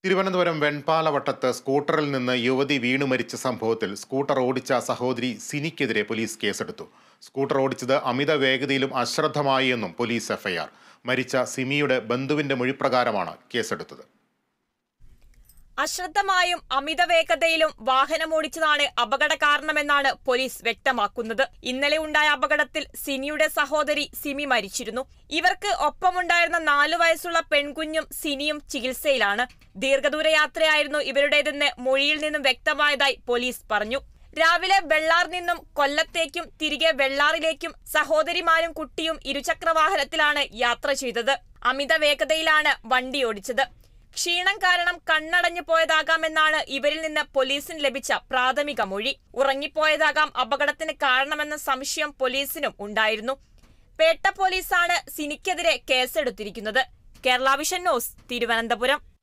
തിരുവനന്തപുരം വെൺപാലവട്ടത്ത് സ്കൂട്ടറിൽ നിന്ന് യുവതി വീണു മരിച്ച സംഭവത്തിൽ സ്കൂട്ടർ ഓടിച്ച സഹോദരി സിനിക്കെതിരെ പോലീസ് കേസെടുത്തു. സ്കൂട്ടർ ഓടിച്ചത് അമിത വേഗതയിലും അശ്രദ്ധമായി എന്നും പോലീസ് എഫ്ഐആർ. മരിച്ച സിമിയുടെ ബന്ധുവിന്റെ മൊഴിപ്രകാരമാണ് കേസെടുത്തത്. അശ്രദ്ധമായും അമിത വേഗതയിലും വാഹനമോടിച്ചതാണ് അപകട കാരണമെന്നാണ് പോലീസ് വ്യക്തമാക്കുന്നത്. ഇന്നലെ ഉണ്ടായ അപകടത്തിൽ സിനിയുടെ സഹോദരി സിമി മരിച്ചിരുന്നു. ഇവർക്ക് ഒപ്പമുണ്ടായിരുന്ന 4 വയസ്സുള്ള പെൺകുഞ്ഞും സിനിയും ചികിത്സയിലാണ്. ദീർഘദൂര യാത്രയായിരുന്നു ഇവരുടേതെന്ന് മൊഴിയിൽ നിന്നും വ്യക്തമായതായി പോലീസ് പറഞ്ഞു. രാവിലെ വെള്ളാർ നിന്നും കൊല്ലത്തേക്കും തിരികെ വെള്ളാറിലേക്കും സഹോദരിമാരും കുട്ടിയും ഇരുചക്രവാഹനത്തിലാണ് യാത്ര ചെയ്തത്. അമിത വേഗതയിലാണ് വണ്ടി ഓടിച്ചത്. ക്ഷീണം കാരണം കണ്ണടഞ്ഞു പോയതാകാമെന്നാണ് ഇവരിൽ നിന്ന് പോലീസിന് ലഭിച്ച പ്രാഥമിക മൊഴി. ഉറങ്ങിപ്പോയതാകാം അപകടത്തിന് കാരണമെന്ന സംശയം പോലീസിനും ഉണ്ടായിരുന്നു. പേട്ട പോലീസാണ് സിനിക്കെതിരെ കേസെടുത്തിരിക്കുന്നത്. Kerala vision news, Thiruvananthapuram.